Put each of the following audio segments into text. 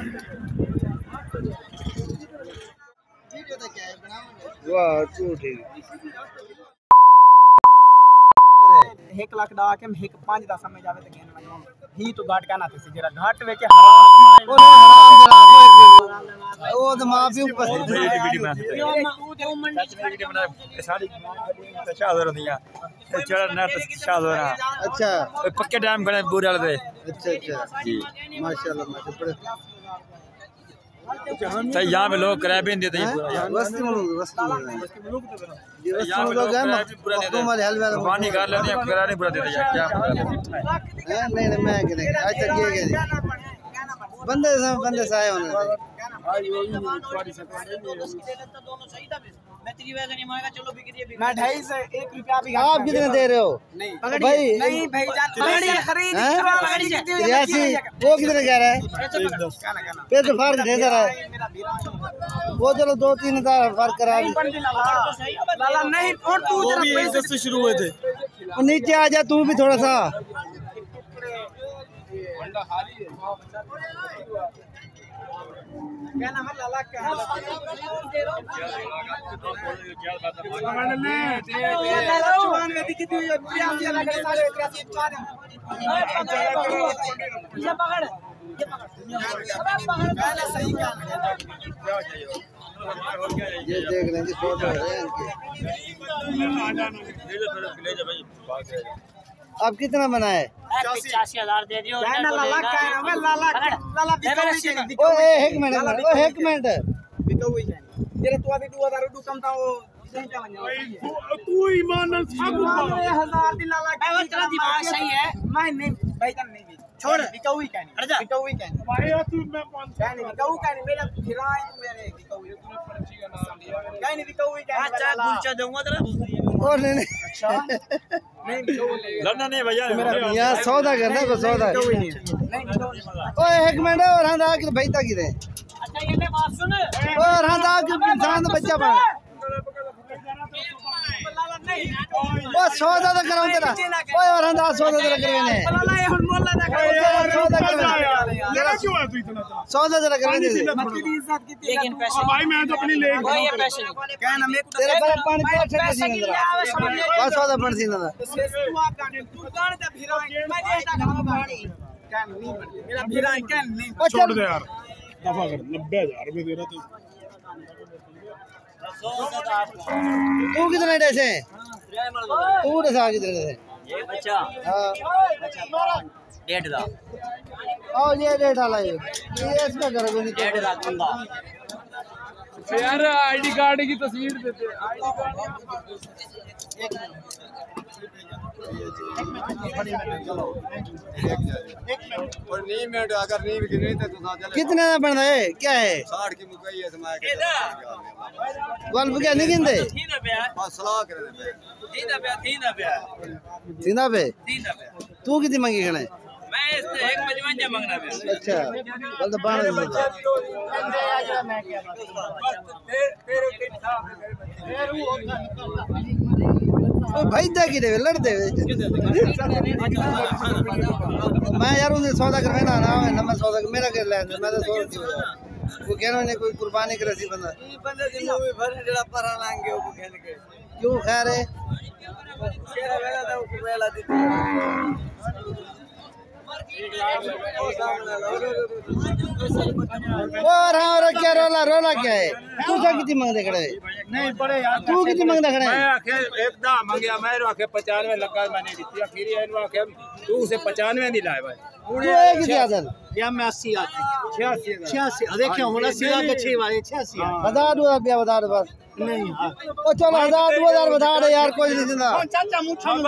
वाह झूठ है 1 लाख डा के 1 5 10 में जावे त गेन में ही तो घाट का ना थे जरा घाट वे के हराम वो तो माफी ऊपर वीडियो बना सारी शाहदर दिया चढ़ ना तो शाहदर अच्छा पक्के डैम बने बुरे वाले अच्छा अच्छा जी माशाल्लाह माशाल्लाह तो यहाँ पे लोग किराए भी नहीं देते वस्ती मुल्क यहाँ पे लोग हैं हमारे हल वाले पानी कर लेते हैं किराया नहीं पूरा देते क्या नहीं नहीं मैं क्या आज तक ये क्या बंदे से आए होने मैं 2.5 से 1 रुपया भी आप कितने दे रहे हो भाई नहीं भाई जान खरीद वो कितने कह रहा है पे तो फर्क दे रहा है वो चलो 2-3 हज़ार फर्क करा लाला नहीं और तू जरा पैसे से शुरू हुए थे नीचे आ जा तू भी थोड़ा सा क्या नाम है लाला क्या ये देख लें कि फोटो है इनके अब कितना बना है 85,000 दे दियो लाला क्या नाम है लाला ओ एक मिनट बिका हुई है तेरे तो अभी 2000 रुपए कम था वो तू ईमान सागु 1000 दिन लाला भाई तेरा दिमाग सही है मैं नहीं भाई तन नहीं छोड़ बिका हुई क्या नहीं बिका हुई क्या नहीं भाई तू मैं कौन क्या नहीं बिका हुई क्या नहीं मेरा किराया तू मेरे बिका हुई क्या नहीं बिका हुई क्या अच्छा गुलचा दूंगा तेरा और नहीं लड़ना नहीं भैया यहाँ सौदा करना को सौदा ओ एक मिनट और हाँ दाग भाई तक गिरे अच्छा ये ले बात सुन और हाँ दाग इंसान बच्चा पा ओ सौदा तो कराऊं तेरा ओए और हाँ दाग सौदा तेरा करवाने लाला ये हुन मोला ना सौदा करवाने तेरा क्यों है तू इतना सौदा तेरा करवाने मक्की की इज्जत की लेकिन पैसे भाई मैं तो अपनी ले वो ये पैसे नहीं क्या ना मेरे को तेरे पर पानी को छट सी अंदर बस सौदा पड़ सी ना तू आप गाने तू गाने ते भिरा मैं देता गाना गाड़ी क्या नहीं मेरा भिरा क्या नहीं छोड़ दे यार दफा कर 90,000 रुपए दे रहा तू तू कितने पैसे तू दसा कितने पैसे ये बच्चा हां 1.5 लाख और ये रेट वाला ये इसका करोगे नहीं 1.5 लाख बंदा यार आईडी कार्ड की तस्वीर देते आईडी कार्ड और नहीं मिनट अगर नहीं बिकने तो कितने का बन रहा है क्या है 60 की मुकई है समाए के बल्ब क्या नहीं गिनते हां सलाह कर दे सीधा पे तू कितनी मांगी खड़े मैं इस 1.55 मांगना है अच्छा कल तो बाण भाई दा की दे लड़ दे मैं यार उन्हें सौदा करवाना ना ना मैं सौदा मेरा कर ले मैं तो सौ वो कहना ने कोई कुर्बानी करे सी बंदा बंदे दी मूवी भर जेड़ा परा लांगे वो कहने के क्यों खैर है केरा वेला दा को वेला दी और हाँ क्या रोला क्या है तू क्या कितनी मांगते खड़े नहीं पड़े यार तू कितनी मांगता खड़े मैं आखे एकदा मांगया मैं आखे 95 लगा मैंने दी आखिर ये आखे तू उसे 95 नहीं लाए भाई तू एक ही आदल या मैं 80 आती 86 देखियो होना सीधा के 6 वाले 86 1000 रुपया बता दो बस नहीं हां ओ चलो 1000 बता दे यार कोई नहीं जिंदा चाचा मुठा में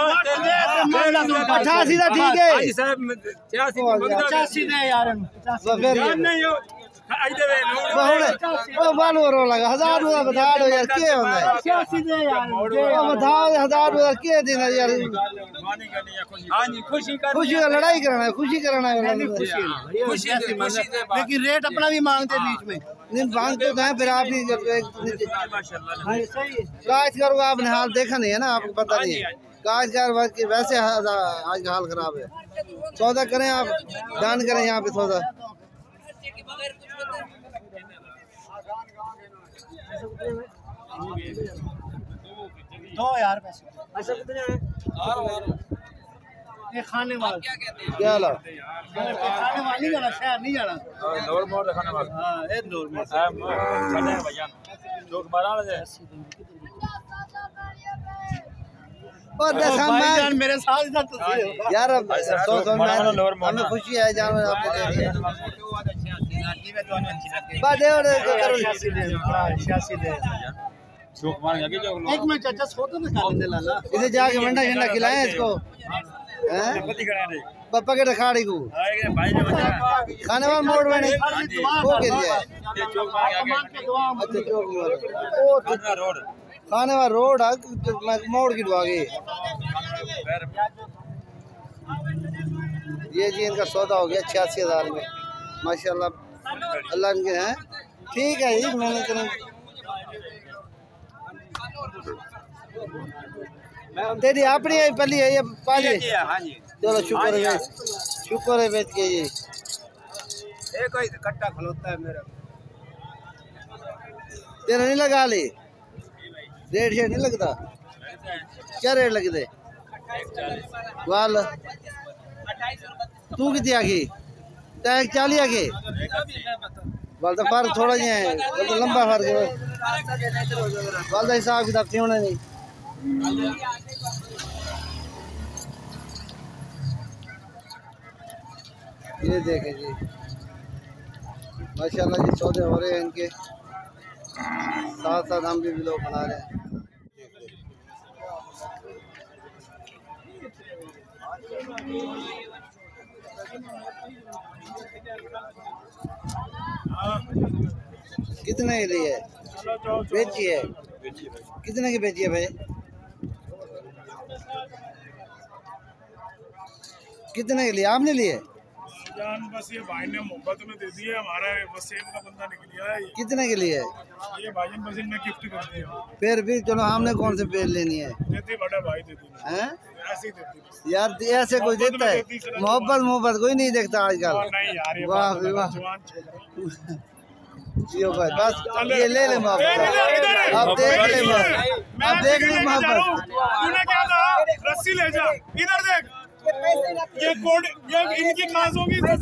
88 का ठीक है हाजी साहब 85 दे यार नहीं हो आज दे ओ बालू रो लगा 1000 रुपया बता दो यार क्या होता है 86 दे यार ओ बता 1000 रुपया क्या देना यार हां जी खुशी कर खुशी का लड़ाई कराना है खुशी कराना है खुशी लेकिन रेट अपना भी मांगते बीच में नहीं मांगते तो हैं फिर आप ही माशाल्लाह काज करोगे आपने हाल देखा नहीं है ना आपको पता नहीं है काजगार वैसे आज का हाल खराब है सौदा करें आप दान करें यहाँ पे सौदा खर्चे के बगैर कुछ होता है? अच्छा कितने हैं? ये खाने वाला क्या कहते हैं? क्या ला खाने वाला नहीं जाना शहर नहीं जाना नोर मोर खाने वाला हाँ ये नूर में है चले भैया चौक बारा बजे और दशा मैं मेरे साथ इधर तो यार सो मैं हमें खुशी है जान आपने दे दिया बस दे और करो 86 दे चौक मार गया जो एक मिनट चाचा सो तो ना दे लाला इसे जाके मंडा झंडा खिलाएं इसको हैं पति खड़ा रे पापा के रखाड़ी को आएगा भाई ने बचा खाने वाला मोड़ बने वो के लिए ये चौक मार गया अच्छा चौक मोड़ ओ कितना रोड खाने वाला रोड है मोड़ की दुआ गई ये जी इनका सौदा हो गया 86,000 में माशाल्लाह अल्लाह इनके हैं ठीक है जी मैंने तेरी अपनी है पहली है ये पाली हां जी चलो शुक्र है बेच के जी ये कोई कट्टा खलोता है मेरा तेरा नहीं लगा ली रेट शेट नहीं लगता क्या रेट लगते वाल तू कितनी आगी टैग 40 आगे वाल तो फर्क थोड़ा ही है वाल तो लंबा फर्क है वाल का हिसाब किताब थी होना नहीं ये देखें जी माशाल्लाह जी सौदे हो रहे हैं इनके साथ साथ हम भी लोग बना रहे हैं कितने के लिए बेची है कितने की बेची है भाई कितने के लिए आपने लिए जान बस ये भाई ने मोहब्बत में दे दी है हमारा बस सेब का बंदा निकल गया है कितने के लिए ये भाईजान बस इनने गिफ्ट कर दिया फिर भी चलो हमने कौन से पेड़ लेनी है देती बड़ा भाई देती हैं ऐसे ही देती यार ऐसे कोई देता है मोहब्बत कोई नहीं देखता आजकल नहीं यार ये वाह भाई वाह जवान छोकरा जियो भाई बस ये ले ले मोहब्बत अब देख ले मोहब्बत अब देख ले मोहब्बत तूने क्या कहा रस्सी ले जा इधर देख ये कोड ये इनकी क्लास होगी तू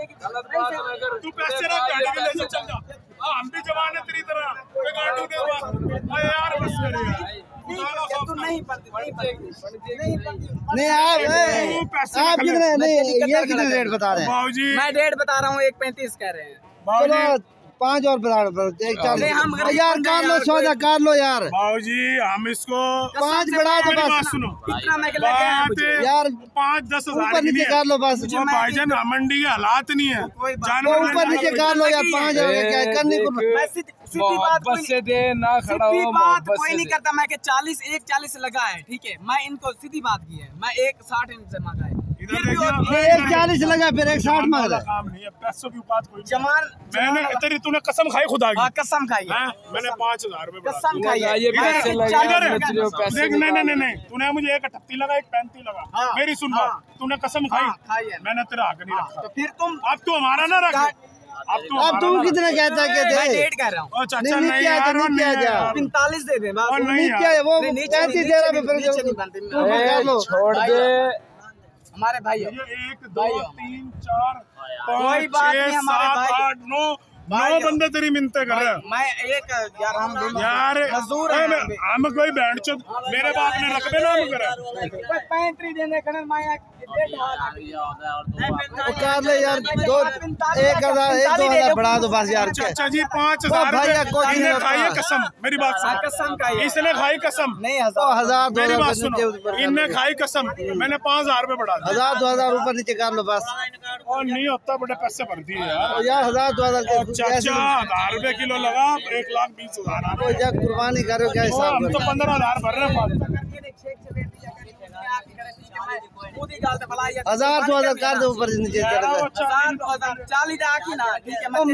पैसे रख गाड़ी में ले जा चल जा हम भी जवान है तेरी तरह कोई गाड़ी दे यार बस कर यार तू नहीं पढ़ती नहीं आप कितने नहीं ये कितने रेट बता रहे हैं बाबूजी मैं रेट बता रहा हूँ 1.35 कह रहे हैं चलो 5 और बता दो 1.40 यार कर लो सौदा कर लो यार बाबूजी हम इसको 5 बढ़ा दो मेरी बात बस सुनो इतना मैं लेके आया मुझे। यार 5-10 हजार ऊपर नीचे कर लो बस वो भाईजान मंडी के हालात नहीं है वो जानवर ऊपर नीचे कर लो यार 5 हो गया क्या करने को मैं सीधी बात कोई से दे ना खड़ा सीधी हो बात कोई नहीं करता मैं के 40 लगा है ठीक है मैं इनको सीधी बात की है मैं 1.60 इनसे मांगा है इधर फिर भी देखिए वो- ये 1.40 लगा फिर 1.60 मांग रहा है काम नहीं है पैसों की बात कोई नहीं। जमान मैंने तेरी तूने कसम खाई खुदा की हाँ, कसम खाई है हैं? मैंने 5,000 रुपए बढ़ा कसम खाई है ये मैं पैसे लगे, 40 इधर है। लगा। देख नहीं तूने मुझे 1.38 लगा 1.35 लगा हाँ, मेरी सुन हाँ। बात तूने कसम हाँ, खाई खाई है। मैंने तेरा हक नहीं रखा तो फिर तुम अब तू हमारा ना रख अब तू अब तुम कितने कहता मैं कहते डेट कह रहा हूँ ओ चाचा नहीं, नहीं क्या यार वो नहीं नहीं किया यार। 45 दे दे बस और नहीं नहीं यार। क्या है वो नहीं, नीचे 35 नहीं, दे रहा नीचे फिर नहीं, नीचे नहीं बनते। तुम कर लो छोड़ दे हमारे भाई हो। ये 1 2 3 4 कोई 5 बात 6 नहीं, हमारे 7 भाई। 8 9 भाई 9 हो। बंदे तेरी मिन्नतें कर रहे हैं मैं एक यार हम भी यार मजदूर हैं हम भी। हम कोई बैंड चो मेरे बाप ने रकबे नाम करे कोई 35 देने खड़े मैं डेढ़ वो कर ले यार 1,000 बढ़ा दो बस यार क्या चाचा जी 5,000 ओ भैया, कोई नहीं इसने होता। खाई है कसम मेरी बात सुनो कसम खाई है। इसने खाई कसम नहीं ओ 1,000 मेरी बात 2,000 सुनो इनने खाई कसम मैंने 5,000 रुपए बढ़ा दिए 1,000 ऊपर नीचे कर लो बस और नहीं होता बड़े पैसे भर दिए यार ओ यार 1,000 के चाचा कैसे 1,000 रुपए किलो लगा 1,20,000 ओ जब कुर्बानी करो क्या ओ, हिसाब हम तो करो 15,000 भर रहे हैं 1,000 2,000 कर दो ऊपर नीचे कर दो 40 आकी ना ठीक है ओ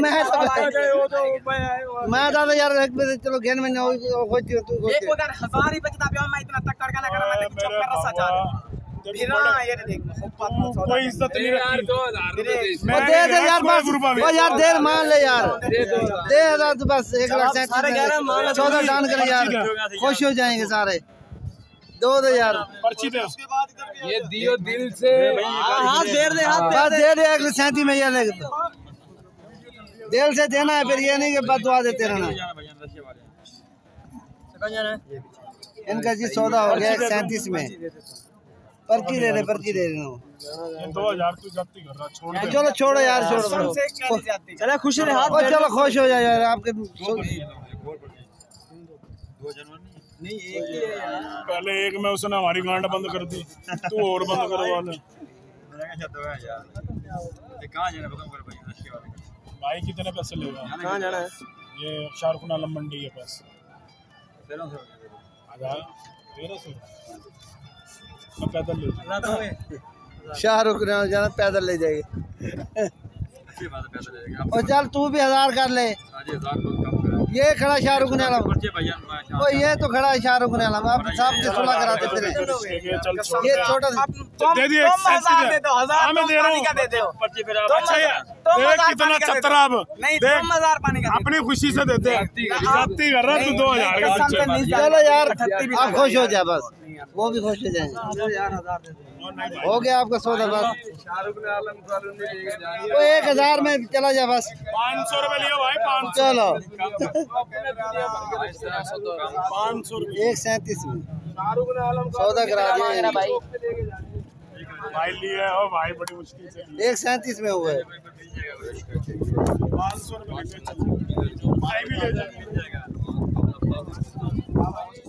मैं दादा यार एक बजे चलो घेन में हो तू एक उधर 1000 ही बचता पे मैं इतना तक करके ना करा मैं चुप कर रसा चाह रहा फिर हाँ ये देख कोई इज्जत नहीं रखती। 2000 रुपए दे वो दे दे यार बस, वो यार देर मान ले यार, दे हजार तो बस 1,37,000 14 डान कर यार, खुश हो जाएंगे सारे। दो दे यार, पर्ची दे। ये दियो दिल से। हाथ देर दे हाथ बस दे दे 1,37,000 में ये ले, दिल से देना है, फिर ये नहीं कि बददुआ देते रहना। इनका जी सौदा हो गया 1,37,000 में, पर्ची दे रहे, पर्ची दे रहे हो। 2000 तू जाती कर रहा, छोड़ दे। चलो छोड़ो यार, छोड़ो चले खुश रहे हाथ और चलो खुश हो जाए यार आपके। नहीं एक ही है यार। पहले एक में उसने हमारी गांड बंद कर दी, तू और बंद करवा ले। भाई कितने पैसे लेगा? कहाँ जाना है? ये शाहरुख आलम मंडी के पास 1300 मैं पैदल ले जाऊँ। शाहरुख ने जाना पैदल ले जाएगी। और चल तू भी 1000 कर ले, ये खड़ा शाहरुख ने आलम, ओ ये तो खड़ा है शाहरुख ने आलम, आप सब से सुलह कराते फिर। चल छोड़ ये दे। छोटा दे दिए, तुम 1000 दे दो, 1000 हाँ, मैं दे रहा हूँ। का दे दो। अच्छा यार, देख कितना चतरा अब। नहीं देख 1000 पानी का अपनी खुशी से देते हैं, जाती कर रहा तू 2000 का बच्चे। चलो यार आप खुश हो जाए बस, वो भी खुश हो जाएंगे। हो गया आपका सौदा बस, वो 1000 में चला जाए बस। 500 रुपए लियो भाई, 500। चलो 500 रुपए 1,37,000 में सौदा करा दिया भाई। भाई लिए हो भाई, बड़ी मुश्किल से 1,37,000 में हुआ है। 500 रुपए भाई भी ले जाएगा।